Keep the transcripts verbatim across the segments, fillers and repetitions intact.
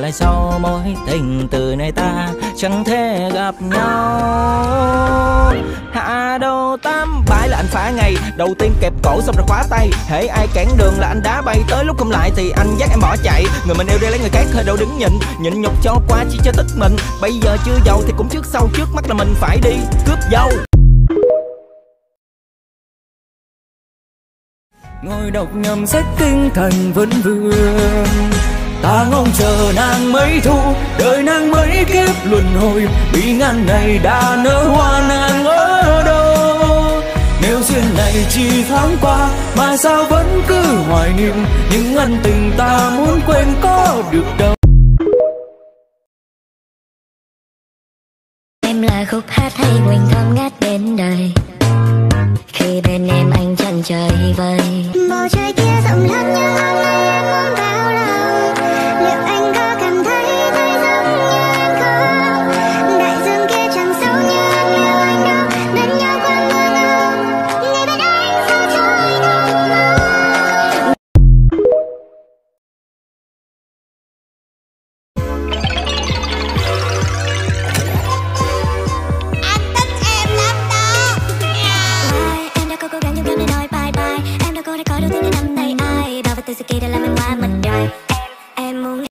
Lại sau mối tình từ này ta chẳng thể gặp nhau. Hạ đầu tám bãi là anh phá ngay, đầu tiên kẹp cổ xong rồi khóa tay. Hễ ai cản đường là anh đá bay, tới lúc không lại thì anh dắt em bỏ chạy. Người mình yêu đi lấy người khác hơi đâu đứng nhịn, nhịn nhục cho qua chỉ cho tức mình. Bây giờ chưa giàu thì cũng trước sau, trước mắt là mình phải đi cướp dâu. Ngồi đọc nhầm sách kinh thành vẫn vương, ta ngóng chờ nàng mấy thu, đời nàng mấy kiếp luân hồi. Bị ngàn ngày đã nở hoa nàng ở đâu? Nếu duyên này chỉ thoáng qua mà sao vẫn cứ hoài niệm, những ân tình ta muốn quên có được đâu. Em là khúc hát hay quỳnh thơm ngát bên đời, khi bên em anh chẳng trời vời. Bầu trời kia rộng lớn nhưng hôm nay em muốn vào lòng. Liệu anh có cảm thấy thấy giống như em không? Đại dương kia chẳng sâu như em yêu anh đâu, bên nhau qua mưa ngâu, ngày bên anh sao trôi nồng nồng. Anh thích em lắm đó. Em đã có cố gắng nhưng em nói bye bye. Em đã cố để có đầu tiên đến năm nay ai bao và từ sự kỳ đã làm em qua mình đời. Em muốn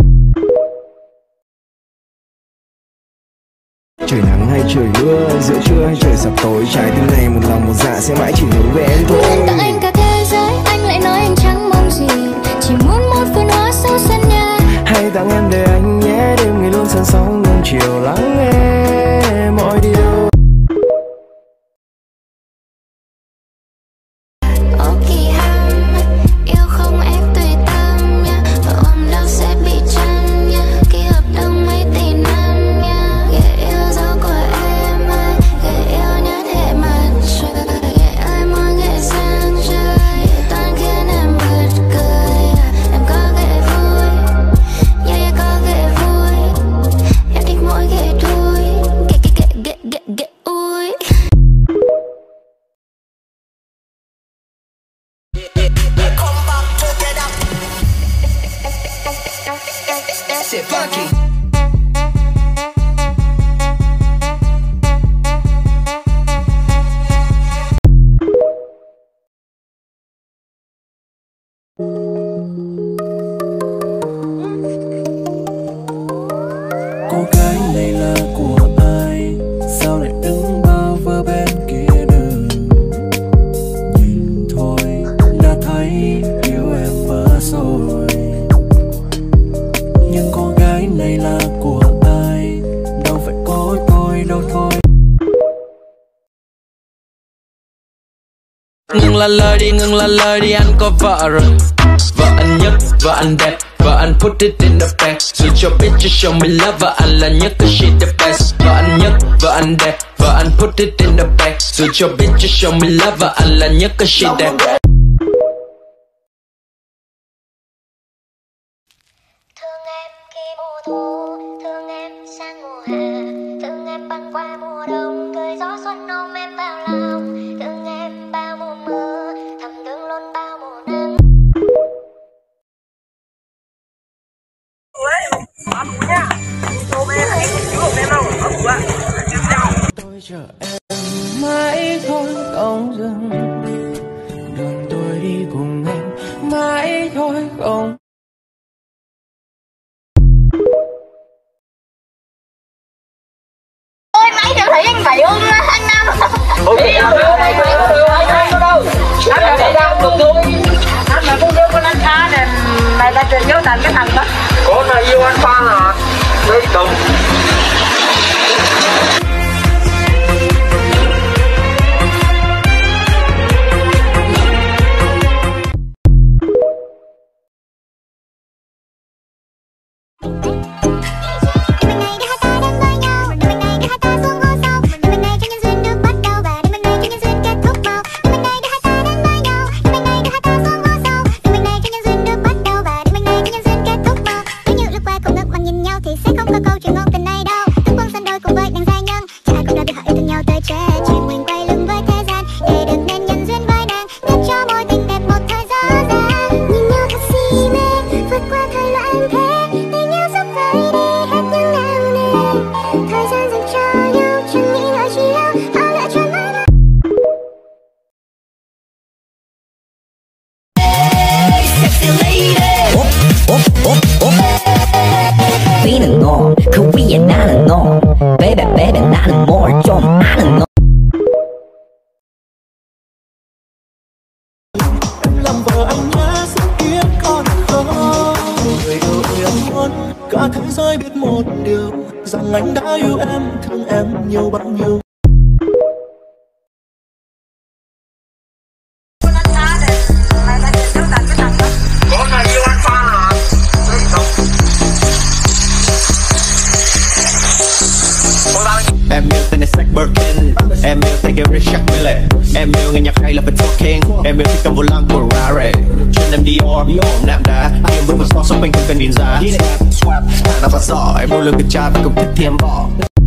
trời nắng hay trời mưa, giữa trưa hay trời sập tối, trái tim này một lòng một dạ sẽ mãi chỉ hướng về em thôi. tặng anh cả thế giới, anh lại nói anh chẳng mong gì, chỉ muốn một vườn hoa sau sân nhà. Hãy tặng em để anh nhé, đêm ngày luôn sân sóng ngông chiều lắng nghe mọi điều. Ô kỳ hăm, yêu không ép tùy tâm nha, ôm đâu sẽ bị chăm nha, ký hợp đồng mấy tỷ năm nha. Ghẻ yêu dấu của em ơi, ghẻ yêu nhất hệ mặt trời, ghẻ ai muốn ghẻ sang chơi, toàn khiến em bật cười. Em có ghẻ vui, yeah yeah có ghẻ vui, em thích mỗi ghẻ đuôi, ghẻ ghẻ ghẻ ghẻ ghẻ ghẻ ui. Shit funky. Cô gái này là của ai? Sao lại đứng bao vơ bên kia đường? Nhìn thôi đã thấy yêu em vỡ rồi. Nhưng cô gái này là của ai? Đâu phải có tôi đâu thôi. Ngừng là lời đi, ngừng là lời đi, anh có vợ rồi. Vợ anh nhất, vợ anh đẹp, vợ anh put it in the bag. Dù cho biết cho show me love, vợ anh là nhất, cause she the best. Vợ anh nhất, vợ anh đẹp, vợ anh put it in the bag. Dù cho biết cho show me love, vợ anh là nhất, cause she the best. Thương em khi mùa thu, thương em sang mùa hè, thương em băng qua mùa đông, cười gió xuân ôm em vào lòng, thương em bao mùa mưa, thầm thương luôn bao mùa nắng. Tôi chờ em mãi thôi không dừng, đường tôi đi cùng em mãi thôi không. Ôi máy cho thấy anh phải ôm anh Nam. Ủa đi đâu đâu đâu đâu anh là để đâu được thôi. Anh là con yêu con anh Pha nè, mày ta truyền nhớ thành cái thằng đó. Con là yêu anh Pha hả? Đấy đúng. Thì sẽ không có câu chuyện ngôn tình này đâu. Thức quân sân đôi cùng với đàn gia nhân, chẳng ai cũng đâu biết họ yêu thương nhau tới chết. Chuyện mình quay lưng với thế gian để được nên nhân duyên với nàng, nên cho mối tình đẹp một thời gian. Nhìn nhau thật si mê, vượt qua thời loạn thế, tình yêu giúp vơi cả thế giới biết một điều rằng anh đã yêu em, thương em nhiều bao nhiêu. Em yêu tên này Zach Birkin, em yêu tay kia Richard Mille, em yêu nghe nhạc hay là phải talking, em yêu thích cầm vô lăng của Rare, chân em Dior, nạm đá, em bước vào store shopping không cần nhìn giá, hàng nào phát giỏ, em yêu lương cực trai và cũng thích thì em bỏ.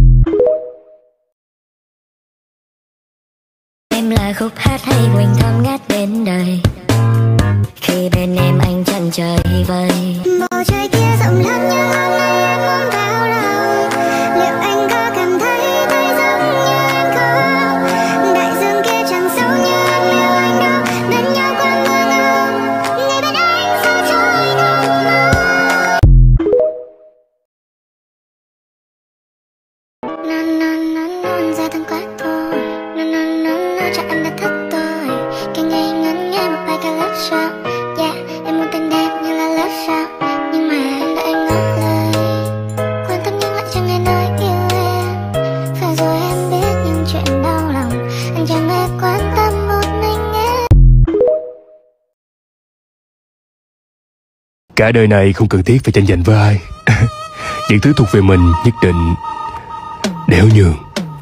Em là khúc hát hay quỳnh thơm ngát bên đời, khi bên em anh chẳng trời vời. Bầu trời kia rộng lắm nhưng hôm nay em muốn vào đâu, liệu anh có cảm thấy thấy giống như em không? Đại dương kia chẳng sâu như em yêu anh đâu, bên nhau qua mưa ngâu, ngày bên anh sao trôi nồng nàn. Non non non non ra thăng quá thôi, non non non non chắc anh đã thích tôi. Cái ngày ngân nghe một bài ca love show, yeah em muốn tên đẹp như là love show, nhưng mà anh đợi em ngỏ lời, quan tâm nhưng lại chẳng nghe nói yêu em. Và rồi em biết những chuyện đau lòng, anh chẳng hề quan tâm một mình em. Cả đời này không cần thiết phải tranh giành với ai. Những thứ thuộc về mình nhất định đéo nhường.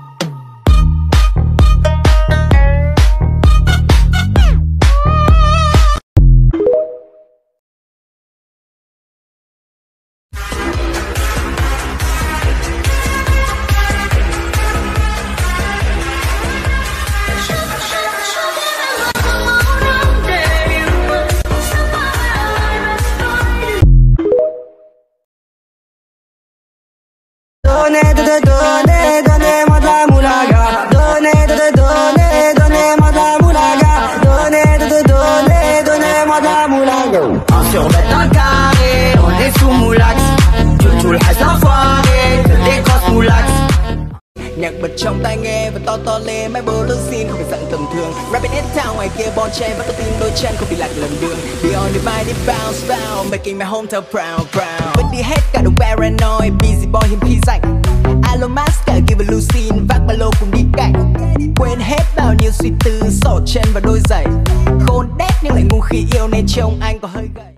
Nhạc bật trong tai nghe và to to lên, máy bô lô xin không phải dạng tầm thường. Rapping it town ngoài kia bon chen vẫn có tin đôi chân không bị lạc lần đường. Beyond the body bounce bounce, making my hometown proud proud. Vẫn đi hết cả đồ paranoid, busy boy hiếm khi rảnh. Elon Musk cả give a Lucine, vác ba lô cùng đi cạnh. Quên hết bao nhiêu suy tư, sổ chân và đôi giày. Khôn đét nhưng lại ngu khi yêu nên trông anh có hơi gầy.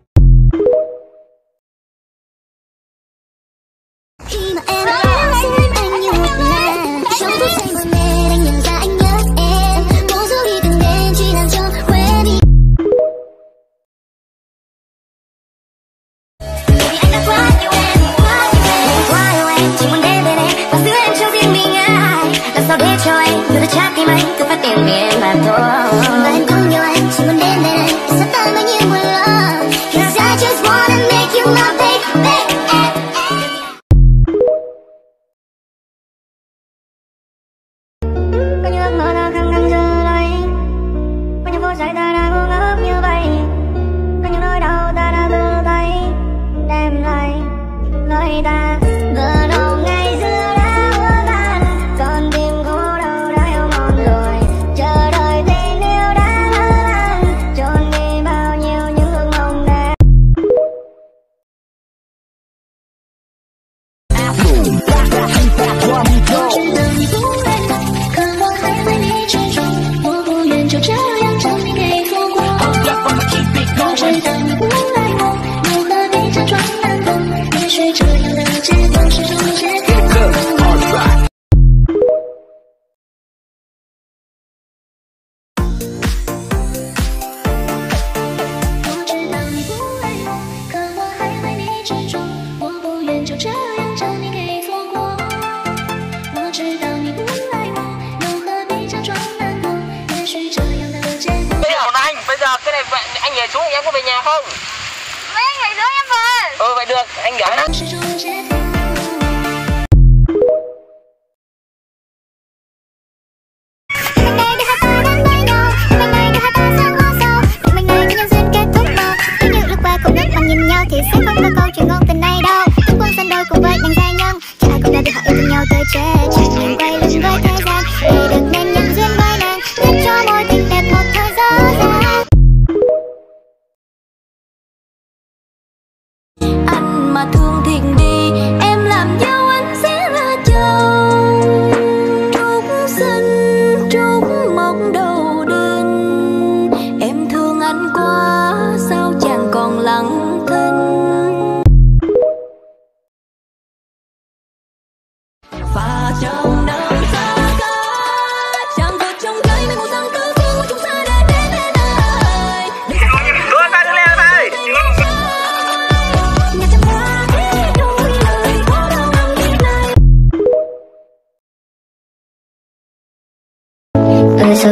Khi mà em đã xem anh như một lần, trong phút giây mơ mê anh nhận ra anh nhớ em. Cố dù đi từng đêm chỉ làm cho quên đi. Vì anh đã quá yêu em, quá yêu em, quá yêu em. Chỉ muốn đến bên em và giữ em cho riêng mình ai. Làm sao để cho anh đưa được trái tim anh cứ phát tiền vì em mà thôi. Và em không yêu anh, chỉ muốn đến bên em để sát tan bao nhiêu buồn lo. Cause I just wanna make you my baby. Anh nhảy xuống em có về nhà không? Mấy anh nhảy xuống em về. Ừ vậy được, anh giỏi lắm. Thì sẽ không có câu chuyện ngôn tình này đâu. Chúng quân sinh đôi cùng với đàn gia nhân, chứ ai cũng đã bị hỏi tình nhau tới chết. Chẳng những quay lưng với thế gian để được nên nhân duyên với nàng, nên cho mối tình đẹp một thời gian dài. Anh mà thương thiệt đi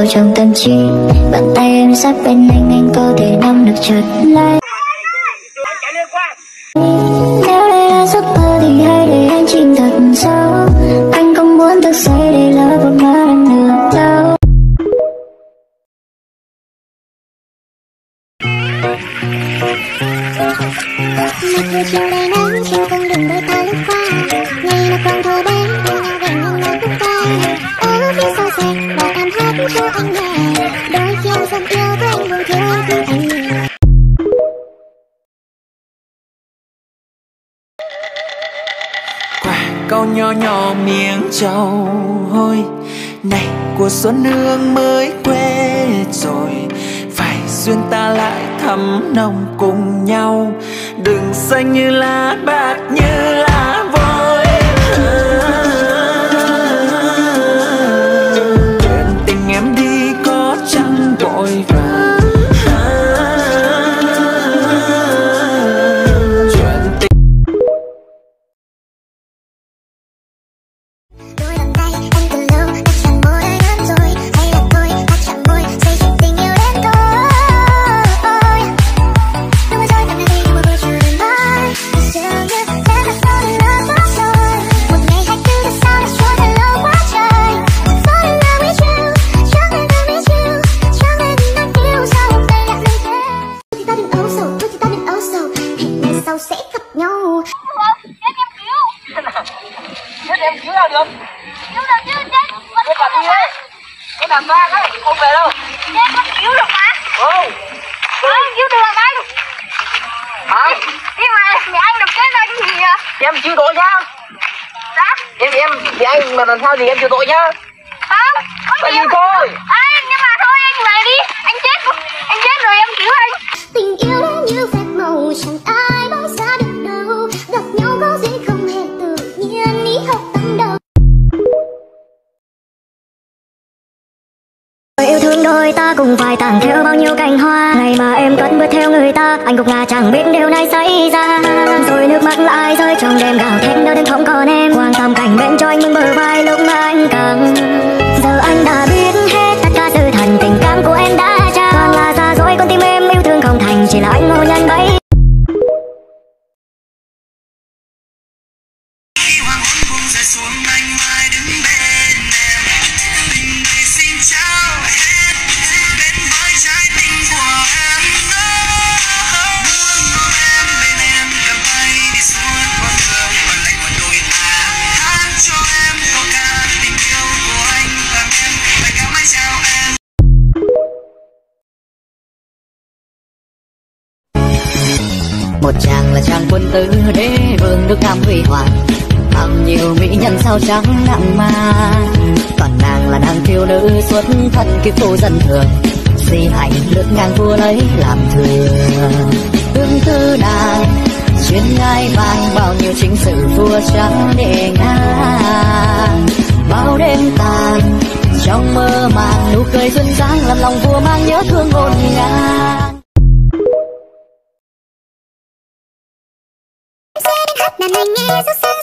sâu trong tâm trí. Bàn tay em sát bên anh, anh có thể nắm được chợt lấy. Nếu đây là giấc mơ thì hãy để anh chìm thật sâu. Anh không muốn thức dậy để lỡ một mơ đang nửa lâu. Một buổi chiều đầy nắng trên con đường đôi ta lướt qua. Ngày nào còn thơ bé cùng nhau về ngang nơi khúc ca. Ở phía sau xe và em hát cho anh nghe. Đôi khi em rất yêu với anh buồn thiếu anh thương anh nhiều. Quả câu nho nhỏ miếng trầu hôi này của xuân hương mới quê rồi, phải duyên ta lại thắm nồng cùng nhau, đừng xanh như lá bạc như lá vôi. Chuyện tình em đi có chẳng vội vàng. Em cứu nào được? Cứu được chứ, chết vẫn cứu được mà. Cái đàn ba đó, không về đâu. Chết vẫn cứu được mà. Không. Không, cứu được anh. Hả? Nhưng mà mẹ anh được chết anh thì... Em chịu tội nhá. Dạ? Em, em, thì anh mà làm sao thì em chịu tội nhá. Không, không chịu. Thôi. Anh, nhưng mà thôi anh về đi. Anh chết, anh chết rồi em cứu anh. Tình yêu như phép màu chẳng ai bỏ xa được đâu. Gặp nhau có gì không hề tự nhiên ý hợp tâm đầu. Yêu thương đôi ta cùng phải tàng theo bao nhiêu cành hoa. Ngày mà em cất bước theo người ta, anh cũng là chẳng biết điều này xảy ra. Rồi nước mắt lại rơi trong đêm gào thét đau đớn không còn em. Quan tâm cảnh bên cho anh những bờ vai lúc mà anh cần. Giờ anh đã biết hết tất cả sự thật tình cảm của em đã trao. Còn là xa dối con tim em yêu thương không thành, chỉ là anh ngồi nhân bấy. Một chàng là chàng quân tử đế vương nước Nam huy hoàng, hàng nhiều mỹ nhân sao trắng nặng ma. Còn nàng là nàng thiếu nữ xuất thân kiếp phu dân thường, si hạnh lướt ngang vua lấy làm thừa. Tương tư nàng chuyên ngai vàng bao nhiêu chính sự vua trắng để ngang. Bao đêm tàn trong mơ màng nụ cười duyên dáng làm lòng vua mang nhớ thương ngổn ngang. Sẽ đến hát đàn anh nghe rất sáng